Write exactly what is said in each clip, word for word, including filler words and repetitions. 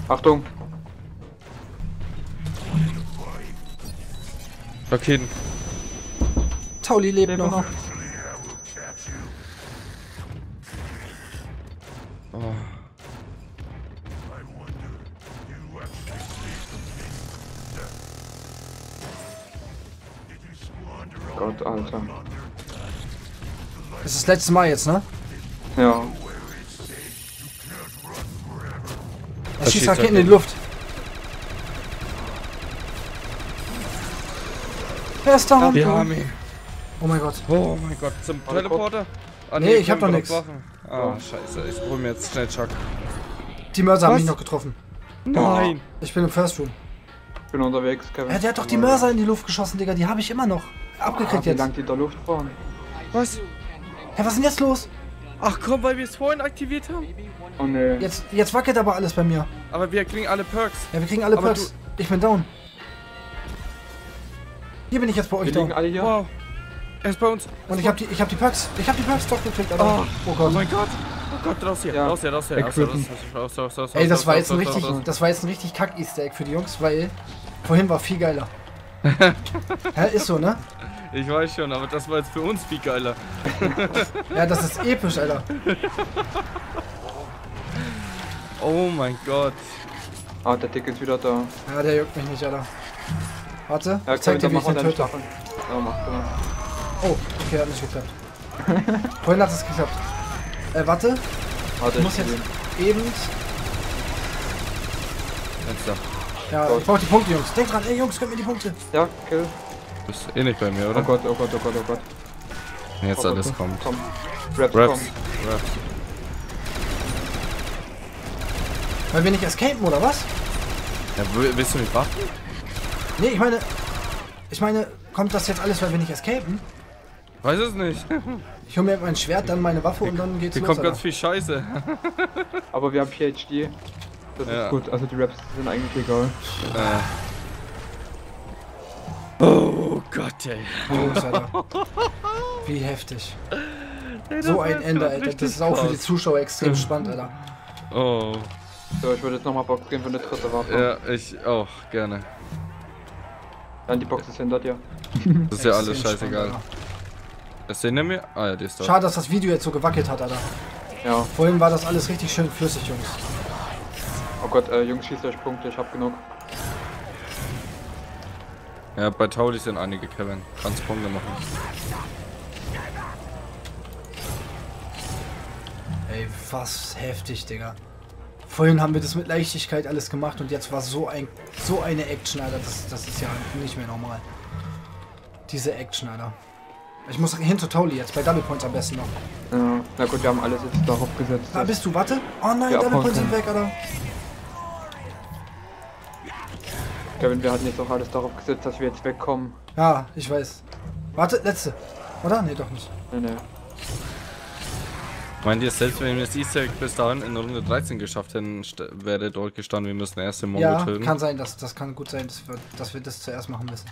Achtung! Raketen. Tauli lebt Lebt noch. noch. Oh. Gott, Alter. Das ist das letzte Mal jetzt, ne? Ja. Er Das schießt schießt Raketen in die Raketen. Luft. Er ist da. Wir haben ihn. Oh mein Gott. Oh mein Gott, zum Warte, Teleporter? Ah, Nee, ich hab können doch wir nix. Waffen. Ah, scheiße, ich hol mir jetzt schnell Chuck. Die Mörser haben Was? mich noch getroffen. Nein! Ich bin im First Room. Ich bin unterwegs, Kevin. Ja, der hat doch die Mörser in die Luft geschossen, Digga. Die habe ich immer noch. Abgekriegt Ah, wie jetzt. lang die in der Luft waren. Was? Hä, was ist denn jetzt los? Ach komm, weil wir es vorhin aktiviert haben. Oh ne. Jetzt, jetzt wackelt aber alles bei mir. Aber wir kriegen alle Perks. Ja, wir kriegen alle Aber Perks. Ich bin down. Hier bin ich jetzt bei euch Wir down. liegen alle hier. Wow. Er ist bei uns. Und ich hab die, ich hab die Perks. Ich hab die Perks doch gekriegt, Alter. Oh, Oh oh Gott. mein Gott. Oh Gott, raus hier. Ja. Raus hier, raus hier. Raus hier, raus Equipment. hier, raus, raus, raus, Ey, das raus, war raus, jetzt ein raus, richtig, raus, raus. das war jetzt ein richtig Kack-Easter Egg für die Jungs, weil vorhin war viel geiler. Hä, ist so, ne? Ich weiß schon, aber das war jetzt für uns viel geiler. Ja, das ist episch, Alter. Oh mein Gott. Ah, der Dick ist wieder da. Ja, der juckt mich nicht, Alter. Warte, Ja, ich zeig dir, Kevin, wie dann ich machen wir den deine töte. Stacheln. Ja, mach du mal. Oh, okay, hat nicht geklappt. Vorhin hat es geklappt. Äh, warte, Warte, ich muss jetzt eben... Jetzt da. Ja, ich brauch die Punkte, Jungs. Denkt dran, ey Jungs, gönnt mir die Punkte. Ja, kill. Bist eh nicht bei mir, Oh oder? Gott, oh Gott, oh Gott, oh Gott. Jetzt Oh alles Gott, kommt. Komm. Raps, Raps. komm. Raps. Weil wir nicht escapen, oder was? Ja, w- willst du nicht waffen? Nee, ich meine... Ich meine, kommt das jetzt alles, weil wir nicht escapen? Weiß es nicht. Ich hole mir mein Schwert, dann meine Waffe und dann geht's Hier los, kommt Alter. ganz viel Scheiße. Aber wir haben P H D. Das Ja. ist gut. Also die Raps sind eigentlich egal. Äh. Oh Gott, ey. Jungs, Alter. Wie heftig. So ein Ende, Alter. Das ist auch für die Zuschauer extrem spannend, Alter. Oh. So, ich würde jetzt nochmal Box gehen für eine dritte Waffe. Ja, ich auch, gerne. Dann die Box ist hinter dir. Das ist ja alles Extrem scheißegal. spannend, Ist der hinter mir? Ah ja, die ist Alter. da. Schade, dass das Video jetzt so gewackelt hat, Alter. Ja. Vorhin war das alles richtig schön flüssig, Jungs. Oh Gott, äh, Jungs, schießt euch Punkte, ich hab genug. Ja, bei Tauli sind einige, Kevin. Kannst Punkte machen. Ey, was heftig, Digga. Vorhin haben wir das mit Leichtigkeit alles gemacht und jetzt war so ein so eine Action, Alter. Das, das ist ja nicht mehr normal. Diese Action, Alter. Ich muss hin zu Tauli jetzt, bei Double Points am besten noch. Ja. Na gut, wir haben alles jetzt darauf gesetzt. Da bist du, warte. Oh nein, Ja, Double Points abhauen sind weg, Alter. Kevin, wir hatten jetzt auch alles darauf gesetzt, dass wir jetzt wegkommen. Ja, ich weiß. Warte, letzte. Oder? Nee, doch nicht. Nee, nee. Meint ihr, selbst wenn wir das Easter Egg bis dahin in Runde dreizehn geschafft hätten, st- wäre dort gestanden, wir müssen erst den Mongo Ja, töten? kann sein, dass, das kann gut sein, dass wir, dass wir das zuerst machen müssen.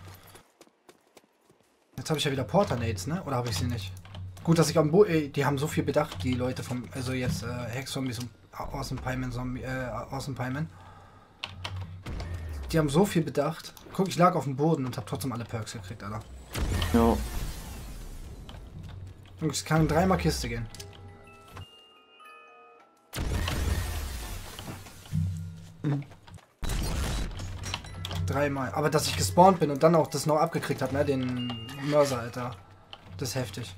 Jetzt habe ich ja wieder Porter-Nades, ne? Oder habe ich sie nicht? Gut, dass ich am Bo... Ey, die haben so viel bedacht, die Leute vom... Also jetzt äh, Hex-Zombies und Awesome Pieman, Zombie, äh, Awesome Pieman. Die haben so viel bedacht. Guck, ich lag auf dem Boden und habe trotzdem alle Perks gekriegt, Alter. Ja. Und ich kann dreimal Kiste gehen. Dreimal. Aber dass ich gespawnt bin und dann auch das noch abgekriegt habe, ne? Den Mörser, Alter. Das ist heftig.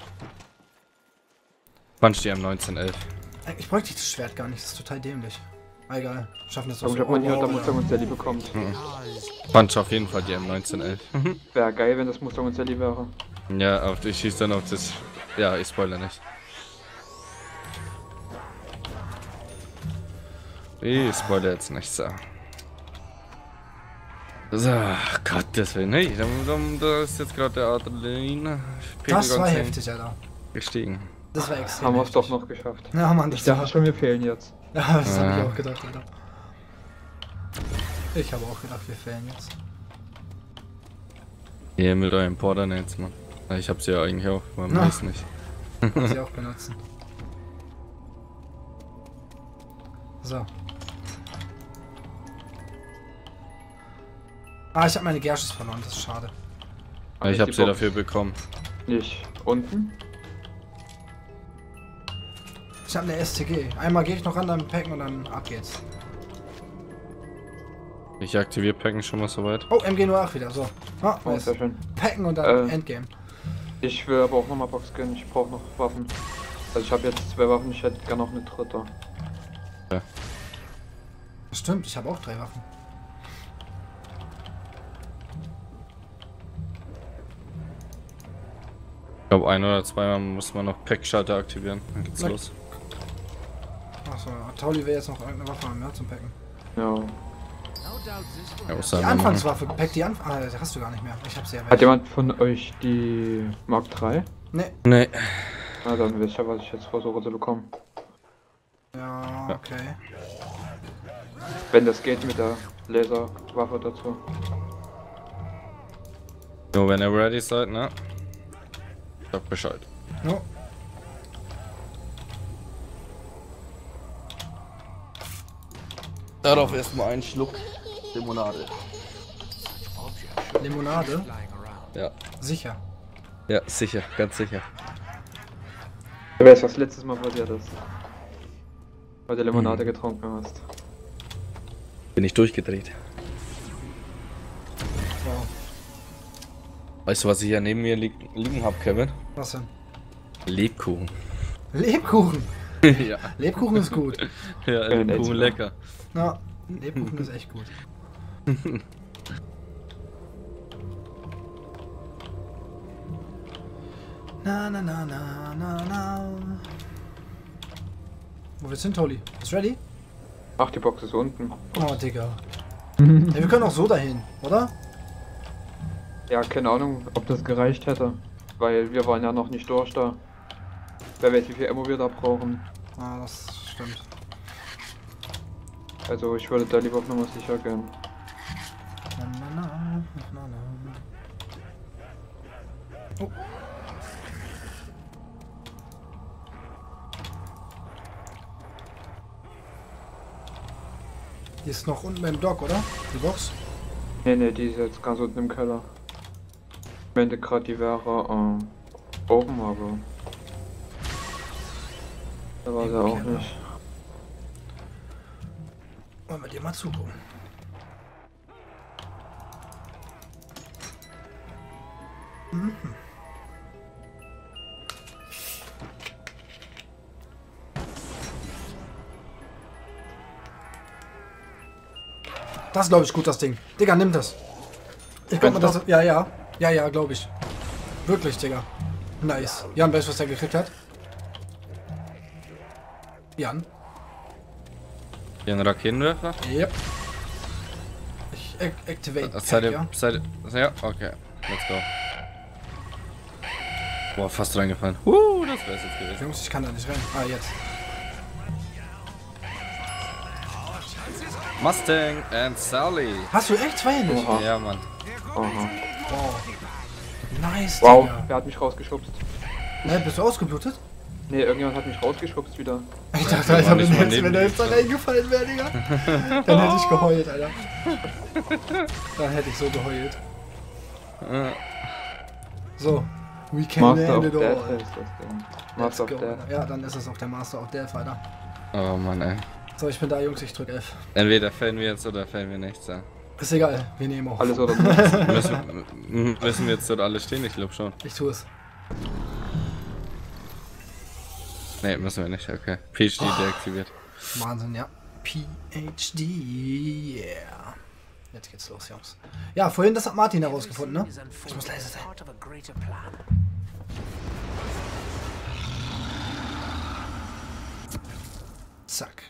Punch die M neunzehn elf. Ey, Ich bräuchte das Schwert gar nicht, das ist total dämlich. Ah, egal. Schaffen das Aber doch ich hab so. man hier Oh, unter oh, Mustang und Sally bekommen. Punch auf jeden Fall die M neunzehn elf. Wäre geil, wenn das Mustang und Sally wäre. Ja, auf, ich schieße dann auf das... Ja, ich spoiler nicht. Ich spoiler jetzt nicht, so. So, Gottes Willen, hey, da, da, da ist jetzt gerade der Adrenalin Das war heftig, Alter. gestiegen. Das war extrem Haben wir es heftig. doch noch geschafft. Ja, Mann, Ich das dachte schon, wir fehlen jetzt. Ja, das habe ich Ja. auch gedacht, Alter. Ich habe auch gedacht, wir fällen jetzt. Ihr mit euren Porter-Nades, Mann. Ich hab sie ja eigentlich auch, man Na. weiß nicht. Kann sie auch benutzen. So. Ah, ich habe meine Gersches verloren, das ist schade. Ja, ich habe sie dafür bekommen. Nicht unten? Ich habe eine S T G. Einmal gehe ich noch ran, dann packen und dann ab geht's. Ich aktiviere Packen schon mal soweit. Oh, M G null acht wieder, so. Ah, Oh, nice. sehr schön. Packen und dann Äh. Endgame. Ich will aber auch nochmal Box gehen, ich brauche noch Waffen. Also ich habe jetzt zwei Waffen, ich hätte gerne noch eine dritte. Ja. Stimmt, ich habe auch drei Waffen. Ich glaube, ein oder zweimal muss man noch Pack-Schalter aktivieren. Dann geht's Nein. los. Achso, Tauli will jetzt noch irgendeine Waffe haben, ja, zum Packen. Ja. Ja, was Die sagen wir Anfangswaffe, pack die Anfang. Ah, die hast du gar nicht mehr. Ich hab sie ja weg. Hat jemand von euch die Mark drei? Ne. noch? Nee. Na dann weiß ich ja, was ich jetzt versuche zu bekommen. Ja, Ja. okay. Wenn das geht mit der Laserwaffe dazu. Nur wenn ihr ready seid, ne? Sag Bescheid. No. Darauf erstmal einen Schluck Limonade. Limonade? Ja. Sicher. Ja, sicher, ganz sicher. Du weißt, was letztes Mal passiert ist. Weil du Limonade getrunken hast. Bin ich durchgedreht. Wow. Weißt du, was ich hier neben mir li liegen habe, Kevin? Was denn? Lebkuchen. Lebkuchen! ja. Lebkuchen ist gut. Ja, Äh, Lebkuchen lecker. Ja, Lebkuchen ist echt gut. Na na na na na na. Wo wir sind, Toli? Ist ready? Ach, die Box ist unten. Oh, Digga. Ey, wir können auch so dahin, oder? Ja, keine Ahnung, ob das gereicht hätte. Weil wir waren ja noch nicht durch da. Wer weiß, wie viel Ammo wir da brauchen. Ah, das stimmt. Also ich würde da lieber auf Nummer sicher gehen. Na, na, na, na, na. Oh. Die ist noch unten beim Dock, oder? Die Box? Ne, ne, die ist jetzt ganz unten im Keller. Ich meinte gerade, die wäre ähm, oben, aber da war sie Im auch Keller. nicht. Wollen wir dir mal zugucken. Mhm. Das glaube ich gut, das Ding. Digga, nimm das. Ich glaube Meinst das. Ja, ja. Ja, ja, glaube ich. Wirklich, Digga. Nice. Jan, weißt du, was der gekriegt hat? Jan? Hier ein Raketenwerfer? Yep. Ich ac activate. Äh, Seid Pack, ihr, ja? seid ihr, ja, okay. Let's go. Boah, fast reingefallen. Uh, das wär's jetzt gewesen. Jungs, ich kann da nicht rein. Ah, jetzt. Mustang and Sally. Hast du echt zwei nicht? Oha. Ja, Mann. Aha. Wow. Nice, Wow, Digga. wer hat mich rausgeschubst? Ne, bist du ausgeblutet? Ne, irgendjemand hat mich rausgeschubst wieder. Ich dachte, war Alter, nicht wenn, mal jetzt, neben wenn der mir. jetzt da reingefallen wäre, Digga. Dann hätte ich geheult, Alter. Dann hätte ich so geheult. Äh, So. We can Master end of it Death all. heißt das Ding. Let's Master of go, Death. Alter. Ja, dann ist es auch der Master of Death, Alter. Oh Mann, ey. So, ich bin da, Jungs, ich drück F. Entweder fällen wir jetzt oder fällen wir nichts, ja. Ist egal, wir nehmen auch. Alles oder nichts. Müssen, m- müssen wir jetzt dort alle stehen? Ich glaube schon. Ich tue es. Ne, müssen wir nicht, okay. P H D deaktiviert. Wahnsinn, ja. P H D, yeah. Jetzt geht's los, Jungs. Ja, vorhin, das hat Martin herausgefunden, ne? Ich muss leise sein. Zack.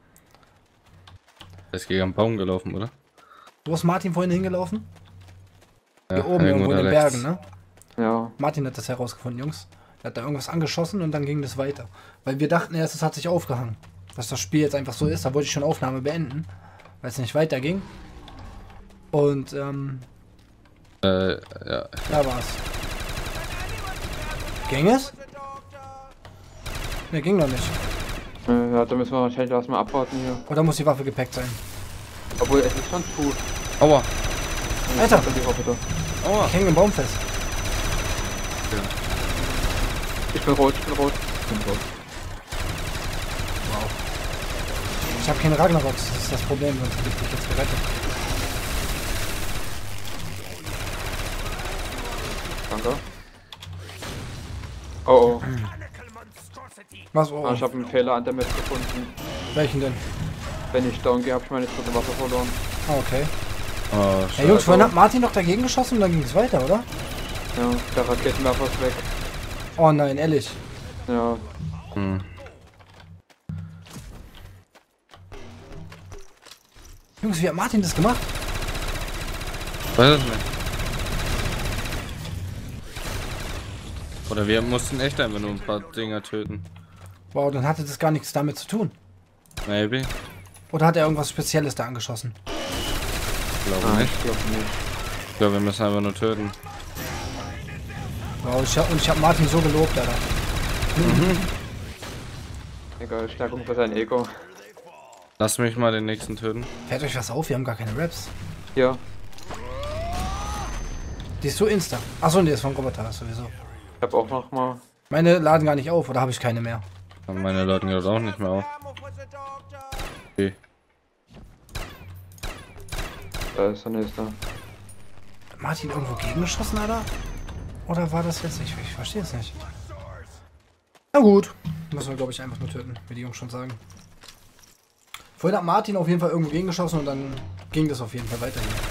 Der ist gegen einen Baum gelaufen, oder? Wo ist Martin vorhin hingelaufen? Ja, Hier oben irgendwo in da den rechts. Bergen, ne? Ja. Martin hat das herausgefunden, Jungs. Er hat da irgendwas angeschossen und dann ging das weiter. Weil wir dachten erst, es hat sich aufgehangen. Dass das Spiel jetzt einfach so ist, da wollte ich schon Aufnahme beenden. Weil es nicht weiterging. Und, ähm, Äh, ja. da war's. Ging es? Ne, ging noch nicht. Äh, ja, da müssen wir wahrscheinlich erstmal abwarten hier. Oder muss die Waffe gepackt sein? Obwohl es ist schon zu. Aua! Alter. Die Roboter. Aua. Ich hänge im Baum fest. Ja. Ich bin rot, ich bin rot. Ich bin rot. Wow. Ich habe keine Ragnarok, das ist das Problem, sonst hätte ich dich jetzt gerettet. Danke. Oh oh. Was? Oh, Ah, ich habe einen Fehler an der Map gefunden. welchen denn? Wenn ich down gehe, habe ich meine dritte Waffe verloren. Ah, okay. Oh, Ja, Jungs, vorhin hat Martin noch dagegen geschossen und dann ging es weiter, oder? Ja, der Raketenwerfer ist weg. Oh nein, ehrlich. Ja, Hm. Jungs, wie hat Martin das gemacht? Weiß es nicht. Oder wir mussten echt einfach nur ein paar Dinger töten. Wow, dann hatte das gar nichts damit zu tun. Maybe. Oder hat er irgendwas Spezielles da angeschossen? Ich glaube ah, nicht. ich glaube nicht. Ich glaube, wir müssen einfach nur töten. Wow, ich hab, und ich habe Martin so gelobt, Alter. Egal, Stärkung für sein Ego. Lass mich mal den nächsten töten. Fällt euch was auf? Wir haben gar keine Raps. Hier, Die ist so insta. Achso, die ist vom Roboter, sowieso. ich habe auch noch mal. Meine laden gar nicht auf, oder habe ich keine mehr? Und meine Leute geht auch nicht mehr auf. Okay. Da ist der nächste. Hat Martin irgendwo gegengeschossen, Alter? Oder war das jetzt? Ich, ich verstehe es nicht. Na gut. Müssen wir, glaube ich, einfach nur töten, wie die Jungs schon sagen. Vorhin hat Martin auf jeden Fall irgendwo gegengeschossen und dann ging das auf jeden Fall weiter hier.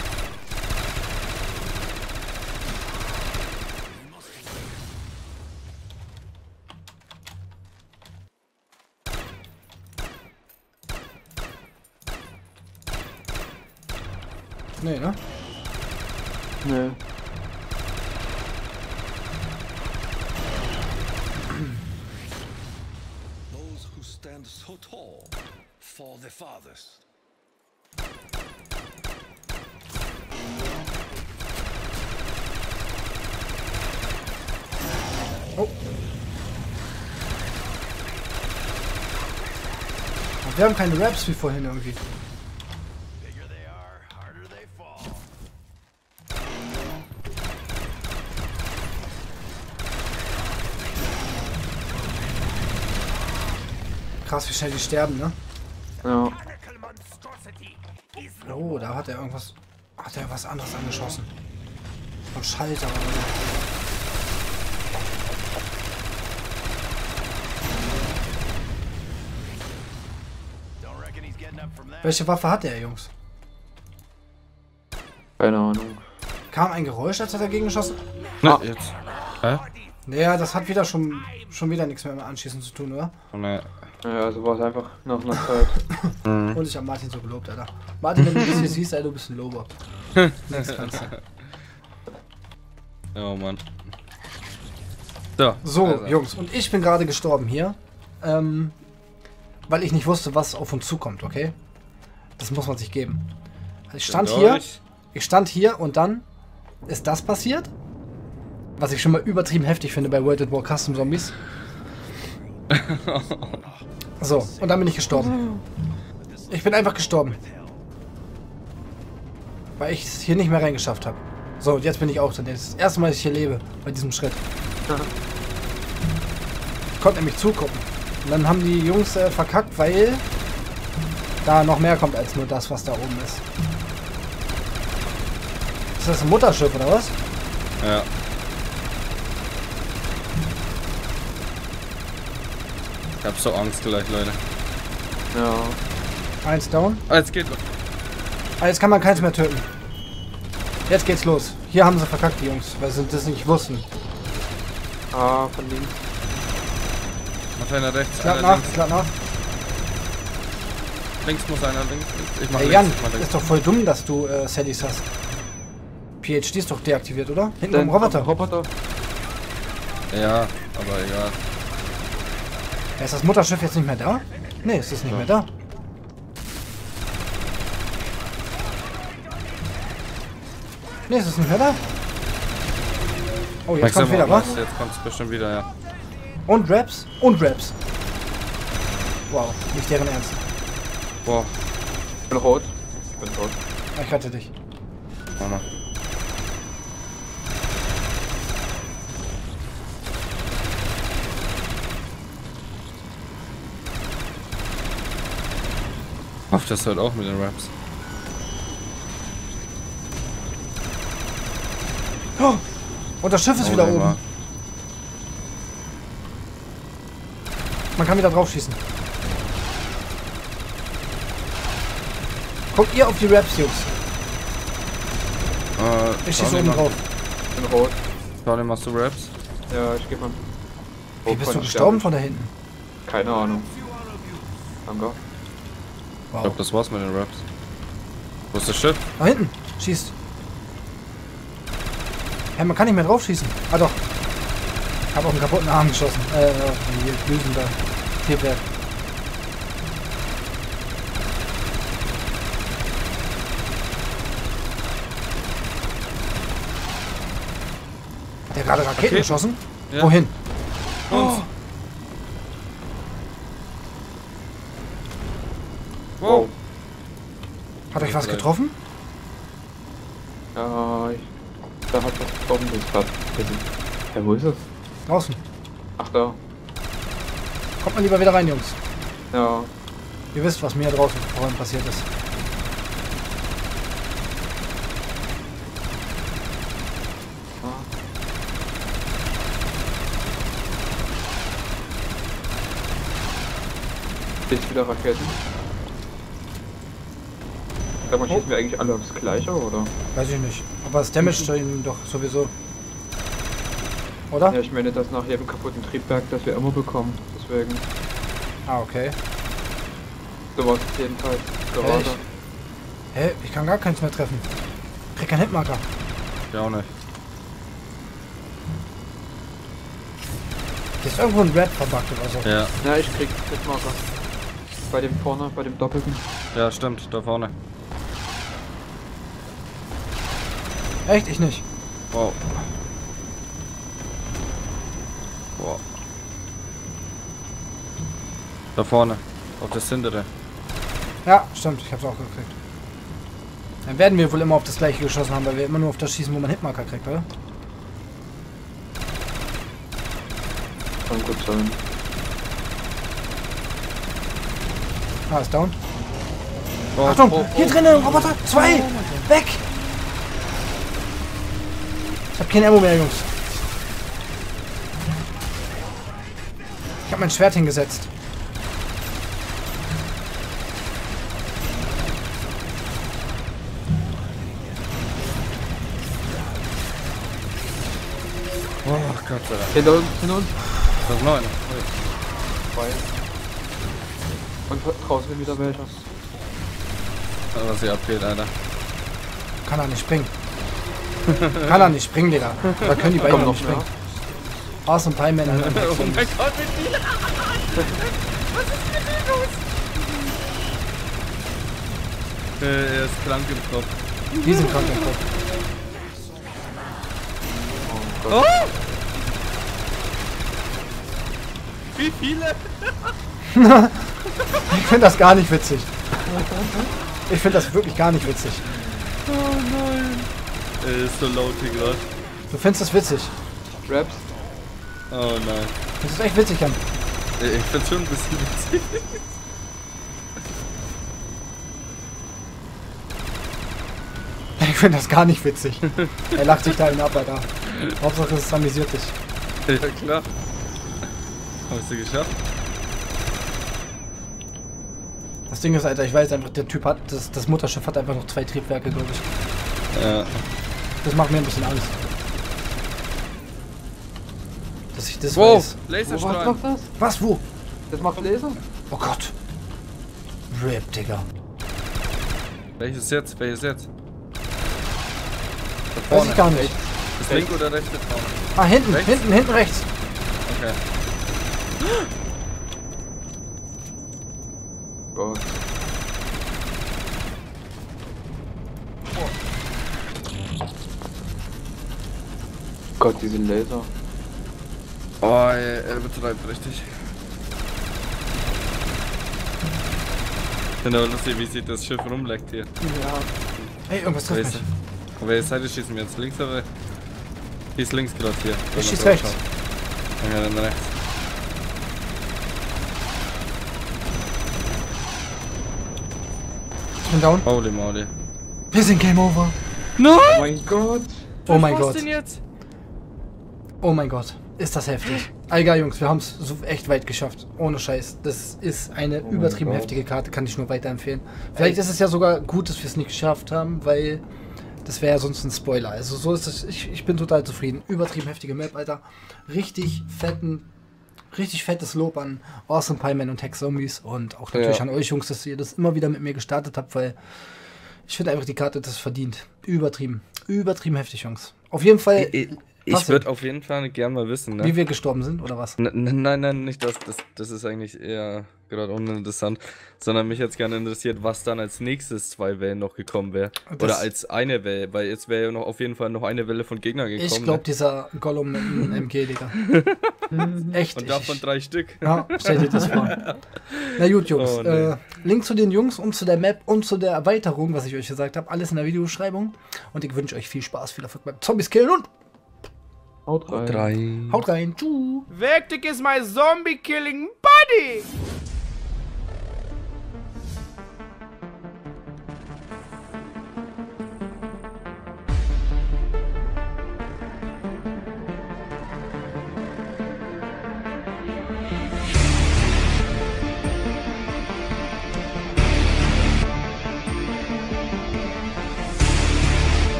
Nee, ne? Nee. Those who stand so tall fall the farthest. Oh. Und wir haben keine Raps wie vorhin irgendwie. Bigger they are, harder they fall. Krass, wie schnell die sterben, ne? Ja. Oh, da hat er irgendwas. Hat er was anderes angeschossen. Von Schalter oder so. Don't reckon he's getting up from that. Welche Waffe hat er, Jungs? Keine Ahnung. Kam ein Geräusch, als er dagegen geschossen? Ne, Ah. jetzt. Hä? Naja, das hat wieder schon, schon wieder nichts mehr mit Anschießen zu tun, oder? Oh, ne. Ja, also war es einfach nach einer Zeit. Hm. Und ich habe Martin so gelobt, Alter. Martin, wenn du das hier siehst, Alter, du bist ein Lober. Nichts kannst du. Oh Mann. So. So, also. Jungs, und ich bin gerade gestorben hier. Ähm, weil ich nicht wusste, was auf uns zukommt, okay? Das muss man sich geben. Also ich stand hier, Durch. ich stand hier und dann ist das passiert. Was ich schon mal übertrieben heftig finde bei World at War Custom Zombies. So, und dann bin ich gestorben. Ich bin einfach gestorben. Weil ich es hier nicht mehr reingeschafft habe. So, und jetzt bin ich auch drin. Das ist das erste Mal, dass ich hier lebe, bei diesem Schritt. Ich konnte nämlich zugucken. Und dann haben die Jungs äh, verkackt, weil da noch mehr kommt als nur das, was da oben ist. Ist das ein Mutterschiff oder was? Ja. Ich hab so Angst gleich, Leute. Ja. Eins down. Ah, jetzt geht los. Ah, jetzt kann man keins mehr töten. Jetzt geht's los. Hier haben sie verkackt, die Jungs, weil sie das nicht wussten. Ah, von links. Noch einer rechts, Ich lad einer nach, links. ich lad nach. Links muss einer, links, links. Ich mach Ey, links, Jan, ich mach links. ist doch voll dumm, dass du äh, Sallys hast. P H D ist doch deaktiviert, oder? Hinten am Roboter. Roboter. Ja, aber egal. Ja, ist das Mutterschiff jetzt nicht mehr da? Nee, es ist nicht mehr da. Nee, es ist nicht mehr da. Oh, jetzt kommt wieder, was? Jetzt kommt's bestimmt wieder, ja. Und Raps? Und Raps. Wow, nicht deren Ernst. Boah, Ich bin rot. Ich bin rot. Ich rette dich. Mama. Auf das halt auch mit den Raps. Oh, und das Schiff ist Oh, wieder der oben. war- Man kann wieder drauf schießen. Guckt ihr auf die Raps, Jungs. Äh, Ich schieße Tony, oben mach- drauf. In Rot. Tony, machst du Raps? Ja, ich geb mal. Wie Rot bist du von gestorben Stern. von da hinten? Keine Ahnung. Danke. Ich Wow. glaube, das war's mit den Raps. Wo ist das Schiff? Da hinten. Schießt. Hä, man kann nicht mehr drauf schießen. Ah doch. Ich hab auf einen kaputten Arm geschossen. Äh, auf die Düsen da. Triebwerk. Hat der gerade Raketen Raketen? geschossen? Ja. Wohin? Uns. Wow. Hat euch was Vielleicht. getroffen? Ja, ich, da hat was getroffen. Das ist grad. Ja, wo ist es? Draußen. Ach, da. Kommt mal lieber wieder rein, Jungs. Ja. Ihr wisst, was mir draußen vorhin passiert ist. Jetzt wieder Raketen. Sag mal, schießen wir eigentlich alle aufs Gleiche, oder? Weiß ich nicht. Aber es damaged ihn doch sowieso. Oder? Ja, ich meine, das nach jedem kaputten Triebwerk, das wir immer bekommen. Deswegen. Ah, okay. So war es jedenfalls gerade. Echt? Hä? Ich kann gar keins mehr treffen. Ich krieg keinen Hitmarker. Ja, auch nicht. Hier ist irgendwo ein Red verbuggt oder so. Ja, Ja, ich krieg Hitmarker. Bei dem vorne, bei dem Doppelten. ja, stimmt, da vorne. Echt? Ich nicht. Wow. Wow. Da vorne. Auf das hintere. Ja, stimmt. Ich hab's auch gekriegt. Dann werden wir wohl immer auf das gleiche geschossen haben, weil wir immer nur auf das schießen, wo man Hitmarker kriegt, oder? Kann gut sein. Ah, ist down. Oh, Achtung! oh, Hier drinnen! Roboter! Zwei! Weg! Ich hab kein Ammo mehr, Jungs. Ich hab mein Schwert hingesetzt. oh Gott sei Dank. Hinter uns, hinter uns. Das ist neun. Zwei. Und draußen wieder welcher. Was hier abgeht, Alter. Kann er nicht springen. Kann er nicht springen, Digga. Da können die beiden Kommt noch noch nicht mehr. springen. Awesome Pie Man, Alter. Oh mein Gott, mit dir! Was ist mit dir los? Äh, er ist krank im Kopf. Die sind krank im Kopf. Oh Gott. Oh! Wie viele? Ich finde das gar nicht witzig. Ich finde das wirklich gar nicht witzig. Oh nein. Er ist so laut hier gerade. Du findest das witzig. Raps. Oh nein. Das ist echt witzig, Jan. Ich find's schon ein bisschen witzig. Ich finde das gar nicht witzig. Er lacht sich da einen ab, Alter. Hauptsache es amüsiert dich. Ja klar. Hast du geschafft? Das Ding ist, Alter, ich weiß einfach, der Typ hat, das, das Mutterschiff hat einfach noch zwei Triebwerke, glaube ich. Ja. Das macht mir ein bisschen Angst. Dass ich das Wow, weiß. Wo, was Laserstrahl. macht das? Was, wo? Das macht Laser? Oh Gott. Rip, Digga. Welches jetzt? Welches jetzt? Da Weiß vorne. ich gar nicht. Ist links oder rechts da vorne? Ah, hinten, Rechts? hinten, hinten rechts. Okay. Gott. Gott, diese Laser. Oh, er, er betreibt richtig. Genau, lustig, wie sich das Schiff rumleckt hier. Ja. Ey, irgendwas trifft Welche, mich. auf welche Seite schießen wir jetzt? Links oder? Die ist links gerade hier. wenn Ich man schieß drauf rechts. schaut. Ja, dann rechts. Ich bin down. Holy moly. Wir sind Game Over. No! Oh mein Gott. Oh mein Was Gott. denn jetzt? Oh mein Gott. Ist das heftig. Egal, Jungs, wir haben es so echt weit geschafft. Ohne Scheiß. Das ist eine Oh mein übertrieben Gott. heftige Karte, kann ich nur weiterempfehlen. Vielleicht ist es ja sogar gut, dass wir es nicht geschafft haben, weil das wäre ja sonst ein Spoiler. Also so ist es. Ich, ich bin total zufrieden. Übertrieben heftige Map, Alter. Richtig fetten, richtig fettes Lob an Awesome Pieman und Hex Zombies und auch natürlich Ja. an euch Jungs, dass ihr das immer wieder mit mir gestartet habt, weil ich finde einfach die Karte das verdient. Übertrieben. Übertrieben heftig, Jungs. Auf jeden Fall, Ich, Was ich würde auf jeden Fall gerne mal wissen, ne? wie wir gestorben sind, oder was? N n- nein, nein, nicht das. Das, das ist eigentlich eher gerade uninteressant. Sondern mich jetzt gerne interessiert, was dann als nächstes zwei Wellen noch gekommen wäre. Das- Oder als eine Welle, weil jetzt wäre ja noch auf jeden Fall noch eine Welle von Gegnern gekommen. Ich glaube, ne? dieser Gollum mit dem M G, Digga. Echt. Und davon ich, drei Stück. ja, stell dir das vor. Na gut, Jungs. Oh, nee. äh, Link zu den Jungs und zu der Map und zu der Erweiterung, was ich euch gesagt habe, alles in der Videobeschreibung. Und ich wünsche euch viel Spaß, viel Erfolg beim Zombies killen und Haut rein. Drei. haut rein. Tschüss. Vectic is my zombie killing buddy!